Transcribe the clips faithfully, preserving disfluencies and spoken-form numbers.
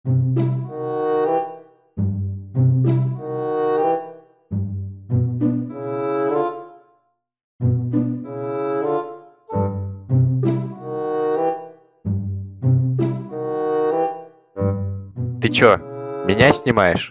Ты чё, меня снимаешь?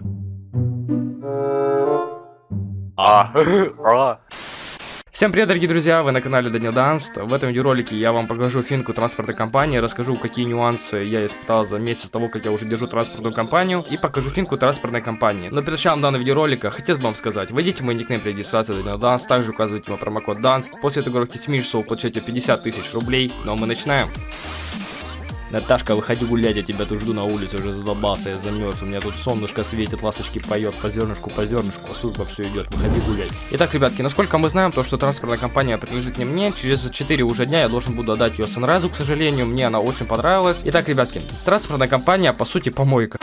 А, а. Всем привет, дорогие друзья, вы на канале Daniel Danst. В этом видеоролике я вам покажу финку транспортной компании, расскажу, какие нюансы я испытал за месяц того, как я уже держу транспортную компанию, и покажу финку транспортной компании. Но перед началом данного видеоролика хотел бы вам сказать, вводите мой никнейм при регистрации Daniel Danst, также указывайте мой промокод Danst. После этой игры Смишса вы получаете пятьдесят тысяч рублей. Ну а мы начинаем. Наташка, выходи гулять, я тебя тут жду на улице, уже задолбался, я замерз, у меня тут солнышко светит, ласточки поет, по зернышку, по зернышку, а служба все идет, выходи гулять. Итак, ребятки, насколько мы знаем, то, что транспортная компания принадлежит не мне, через четыре уже дня я должен буду отдать ее Sunrise, к сожалению, мне она очень понравилась. Итак, ребятки, транспортная компания, по сути, помойка.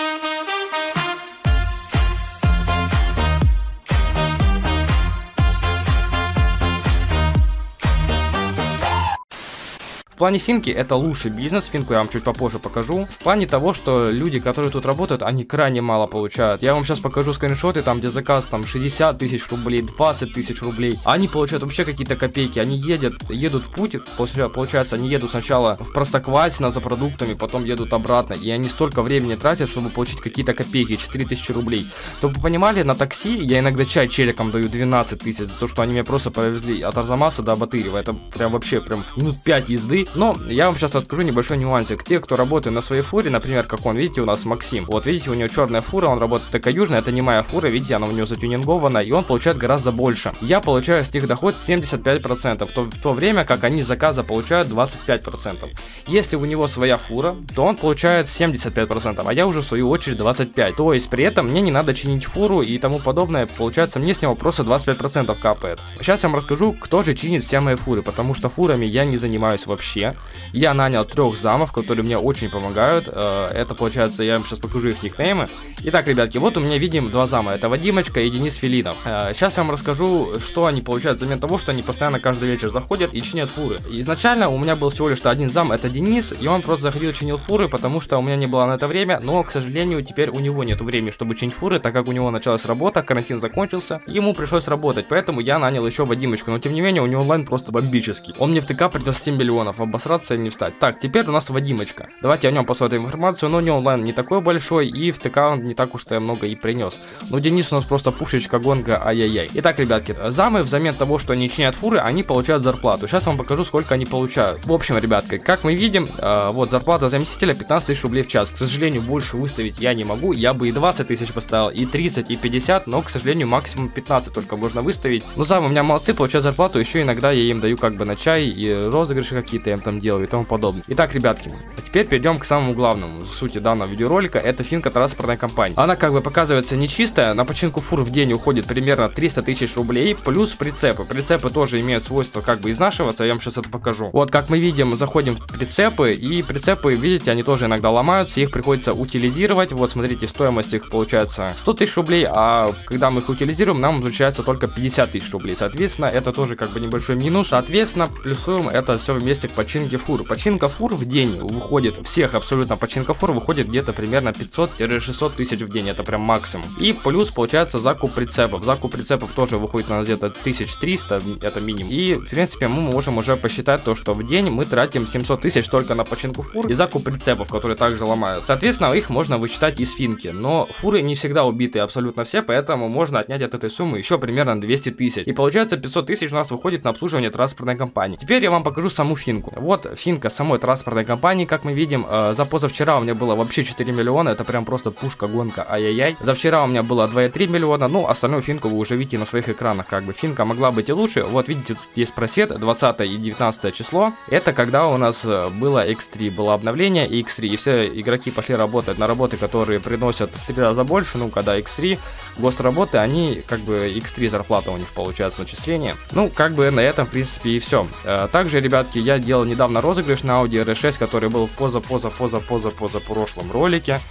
В плане финки это лучший бизнес, финку я вам чуть попозже покажу. В плане того, что люди, которые тут работают, они крайне мало получают. Я вам сейчас покажу скриншоты, там где заказ там шестьдесят тысяч рублей, двадцать тысяч рублей. Они получают вообще какие-то копейки, они едут, едут в путь, получается, они едут сначала в Простоквасино за продуктами, потом едут обратно. И они столько времени тратят, чтобы получить какие-то копейки, четыре тысячи рублей. Чтобы вы понимали, на такси я иногда чай челикам даю двенадцать тысяч, за то, что они меня просто повезли от Арзамаса до Батырева. Это прям вообще прям минут пять езды. Но я вам сейчас расскажу небольшой нюансик. Те, кто работает на своей фуре, например, как он, видите, у нас Максим. Вот видите, у него черная фура, он работает такая южная, это не моя фура, видите, она у него затюнингована, и он получает гораздо больше. Я получаю с них доход семьдесят пять процентов, в то, в то время как они с заказа получают двадцать пять процентов. Если у него своя фура, то он получает семьдесят пять процентов, а я уже в свою очередь двадцать пять процентов. То есть при этом мне не надо чинить фуру и тому подобное, получается, мне с него просто двадцать пять процентов капает. Сейчас я вам расскажу, кто же чинит все мои фуры, потому что фурами я не занимаюсь вообще. Я нанял трех замов, которые мне очень помогают. Это получается, я вам сейчас покажу их никнеймы. Итак, ребятки, вот у меня видим два зама. Это Вадимочка и Денис Филинов. Сейчас я вам расскажу, что они получают взамен того, что они постоянно каждый вечер заходят и чинят фуры. Изначально у меня был всего лишь один зам, это Денис, и он просто заходил и чинил фуры, потому что у меня не было на это время. Но, к сожалению, теперь у него нет времени, чтобы чинить фуры, так как у него началась работа, карантин закончился, ему пришлось работать. Поэтому я нанял еще Вадимочку. Но, тем не менее, у него онлайн просто бомбический. Он мне в ТК принес семь миллионов, обосраться не встать. Так, теперь у нас Вадимочка. Давайте о нем посмотрим информацию, но у него онлайн не такой большой, и в ТК он не так уж и много и принес. Но Денис у нас просто пушечка, гонка, ай-яй-яй. Итак, ребятки, замы взамен того, что они чинят фуры, они получают зарплату. Сейчас вам покажу, сколько они получают. В общем, ребятки, как мы видим, э, вот зарплата заместителя пятнадцать тысяч рублей в час. К сожалению, больше выставить я не могу. Я бы и двадцать тысяч поставил, и тридцать, и пятьдесят, но, к сожалению, максимум пятнадцать только можно выставить. Но замы у меня молодцы, получают зарплату, еще иногда я им даю как бы на чай, и розыгрыши какие-то я им там делаю и тому подобное. Итак, ребятки, а теперь перейдем к самому главному, сути данного видеоролика, это финка транспортной компании. Она как бы показывается нечистая, на починку фур в день уходит примерно триста тысяч рублей, плюс прицепы. Прицепы тоже имеют свойство как бы изнашиваться, я вам сейчас это покажу. Вот, как мы видим, заходим в прицепы, и прицепы, видите, они тоже иногда ломаются, их приходится утилизировать. Вот, смотрите, стоимость их получается сто тысяч рублей, а когда мы их утилизируем, нам получается только пятьдесят тысяч рублей. Соответственно, это тоже как бы небольшой минус. Соответственно, плюсуем это все вместе к починке фур. Починка фур в день выходит, всех абсолютно починка фур выходит где-то примерно пятьсот-шестьсот тысяч в день, это прям максимум. И плюс получается закуп прицепов. Закуп прицепов тоже выходит на где-то тысяча триста, это минимум. И в принципе мы можем уже посчитать то, что в день мы тратим семьсот тысяч только на починку фур и закуп прицепов, которые также ломают. Соответственно, их можно вычитать из финки. Но фуры не всегда убиты абсолютно все, поэтому можно отнять от этой суммы еще примерно двести тысяч. И получается пятьсот тысяч у нас выходит на обслуживание транспортной компании. Теперь я вам покажу саму финку. Вот финка самой транспортной компании, как мы видим. Э, за позавчера у меня было вообще четыре миллиона, это прям просто пушка, гонка, ай-яй-яй. За вчера у меня было два и три миллиона, ну остальную финку вы уже видите на своих экранах, как бы финка могла быть и лучше. Вот видите, тут есть просед, двадцатое и девятнадцатое число, это когда у нас было икс три, было обновление и икс три, и все игроки пошли работать на работы, которые приносят в три раза больше, ну когда икс три, ГОСТ работы, они как бы икс три зарплата у них получается начисление. Ну как бы на этом в принципе и все. Э, также, ребятки, я делал недавно розыгрыш на Audi эр шесть, который был в поза-поза-поза-поза-поза прошлом ролике.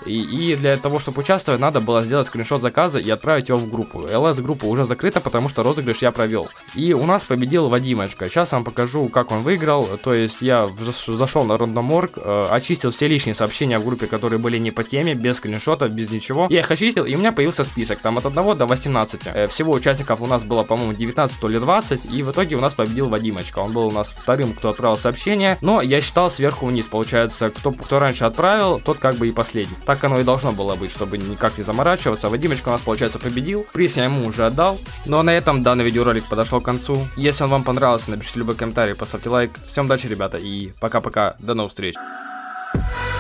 И, и для того, чтобы участвовать, надо было сделать скриншот заказа и отправить его в группу. ЛС-группа уже закрыта, потому что розыгрыш я провел. И у нас победил Вадимочка. Сейчас я вам покажу, как он выиграл. То есть я зашел на рандоморг, э, очистил все лишние сообщения в группе, которые были не по теме, без скриншотов, без ничего. Я их очистил, и у меня появился список, там от одного до восемнадцати. Э, всего участников у нас было, по-моему, девятнадцать или двадцать, и в итоге у нас победил Вадимочка. Он был у нас вторым, кто отправил сообщение, но я считал сверху вниз. Получается, кто, кто раньше отправил, тот как бы и последний. Так оно и должно было быть, чтобы никак не заморачиваться. Вадимочка у нас, получается, победил. Приз я ему уже отдал. Ну а на этом данный видеоролик подошел к концу. Если он вам понравился, напишите любой комментарий, поставьте лайк. Всем удачи, ребята, и пока-пока. До новых встреч.